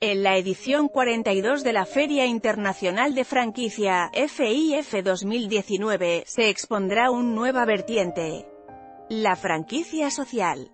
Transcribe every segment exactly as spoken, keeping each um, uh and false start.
En la edición cuarenta y dos de la Feria Internacional de Franquicia, F I F dos mil diecinueve, se expondrá una nueva vertiente: la franquicia social.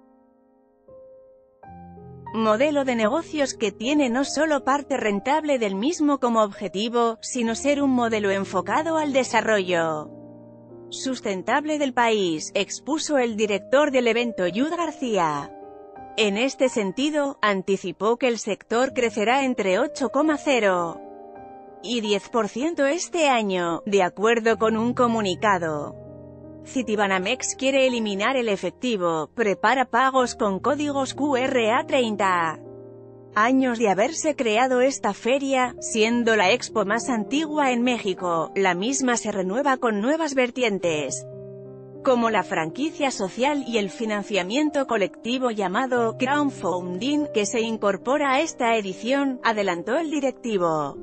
Modelo de negocios que tiene no solo parte rentable del mismo como objetivo, sino ser un modelo enfocado al desarrollo sustentable del país, expuso el director del evento Yud García. En este sentido, anticipó que el sector crecerá entre ocho coma cero y diez por ciento este año, de acuerdo con un comunicado. Citibanamex quiere eliminar el efectivo, prepara pagos con códigos Q R a treinta años de haberse creado esta feria, siendo la expo más antigua en México. La misma se renueva con nuevas vertientes, como la franquicia social y el financiamiento colectivo llamado crowdfunding, que se incorpora a esta edición, adelantó el directivo.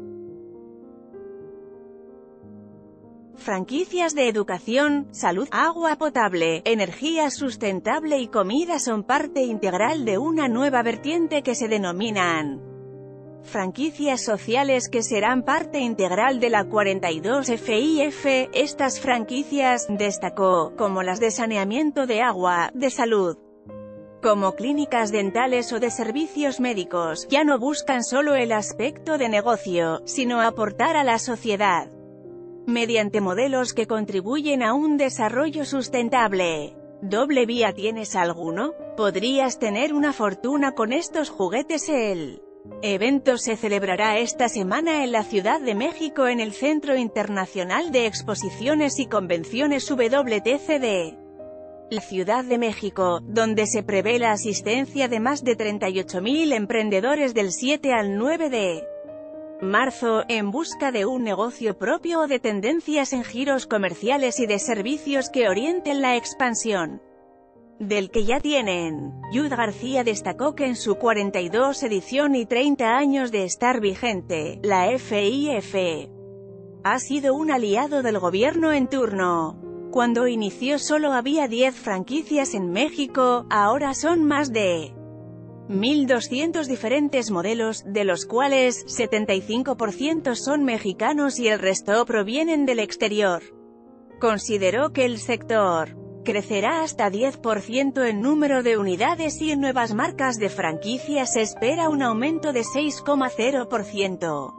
Franquicias de educación, salud, agua potable, energía sustentable y comida son parte integral de una nueva vertiente que se denominan franquicias sociales, que serán parte integral de la cuarenta y dos F I F. Estas franquicias, destacó, como las de saneamiento de agua, de salud, como clínicas dentales o de servicios médicos, ya no buscan solo el aspecto de negocio, sino aportar a la sociedad mediante modelos que contribuyen a un desarrollo sustentable. ¿Doble vía tienes alguno? ¿Podrías tener una fortuna con estos juguetes? El evento se celebrará esta semana en la Ciudad de México en el Centro Internacional de Exposiciones y Convenciones W T C de la Ciudad de México, donde se prevé la asistencia de más de treinta y ocho mil emprendedores del siete al nueve de marzo, en busca de un negocio propio o de tendencias en giros comerciales y de servicios que orienten la expansión del que ya tienen. Yud García destacó que en su cuarenta y dos edición y treinta años de estar vigente, la F I F ha sido un aliado del gobierno en turno. Cuando inició solo había diez franquicias en México, ahora son más de mil doscientos diferentes modelos, de los cuales, setenta y cinco por ciento son mexicanos y el resto provienen del exterior. Consideró que el sector crecerá hasta diez por ciento en número de unidades y en nuevas marcas de franquicias se espera un aumento de seis coma cero por ciento.